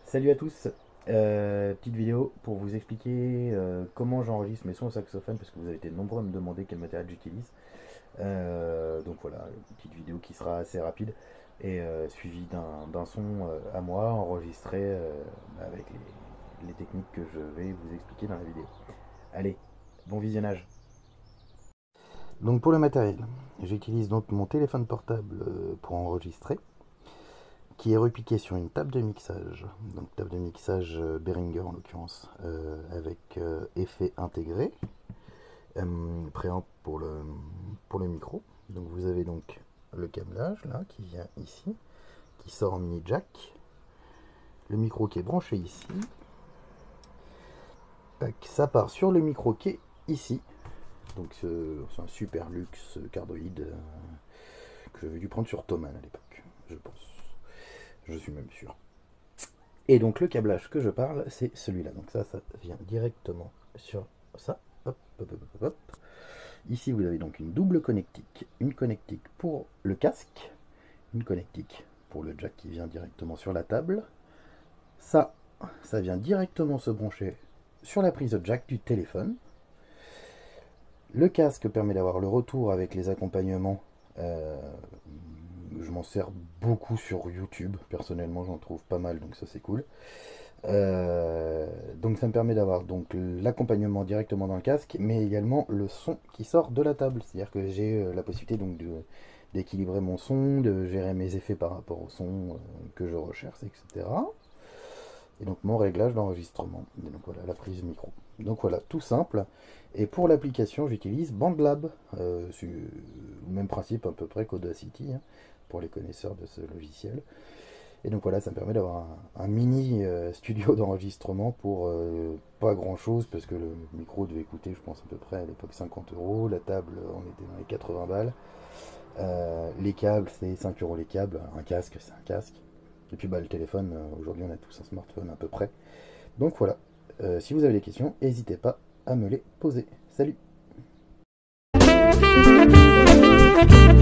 Salut à tous. Petite vidéo pour vous expliquer comment j'enregistre mes sons au saxophone parce que vous avez été nombreux à me demander quel matériel j'utilise. Donc voilà, une petite vidéo qui sera assez rapide et suivie d'un son à moi enregistré avec les techniques que je vais vous expliquer dans la vidéo. Allez, bon visionnage. Donc pour le matériel, j'utilise donc mon téléphone portable pour enregistrer, qui est repiqué sur une table de mixage, donc table de mixage Behringer en l'occurrence, avec effet intégré, préamp pour le micro. Donc vous avez donc le câblage là qui vient ici, qui sort en mini jack, le micro qui est branché ici, ça part sur le micro qui est ici. Donc c'est un super luxe cardioïde que j'avais dû prendre sur Thomann à l'époque, je pense. Je suis même sûr. Et donc le câblage que je parle, c'est celui-là. Donc ça vient directement sur ça. Hop, hop, hop, hop, hop. Ici, vous avez donc une double connectique. Une connectique pour le casque, une connectique pour le jack qui vient directement sur la table. Ça vient directement se brancher sur la prise jack du téléphone. Le casque permet d'avoir le retour avec les accompagnements. Je m'en sers beaucoup sur YouTube. Personnellement, j'en trouve pas mal, donc ça c'est cool. Donc ça me permet d'avoir donc l'accompagnement directement dans le casque, mais également le son qui sort de la table. C'est-à-dire que j'ai la possibilité donc d'équilibrer mon son, de gérer mes effets par rapport au son que je recherche, etc. Et donc mon réglage d'enregistrement. Et donc voilà la prise micro. Donc voilà, tout simple. Et pour l'application, j'utilise BandLab. Même principe à peu près qu'Audacity, hein, pour les connaisseurs de ce logiciel. Et donc voilà, ça me permet d'avoir un mini studio d'enregistrement pour pas grand chose, parce que le micro devait coûter, je pense, à peu près à l'époque 50 €. La table, on était dans les 80 balles. Les câbles, c'est 5 € les câbles. Un casque, c'est un casque. Et puis bah, le téléphone, aujourd'hui on a tous un smartphone à peu près. Donc voilà, si vous avez des questions, n'hésitez pas à me les poser. Salut!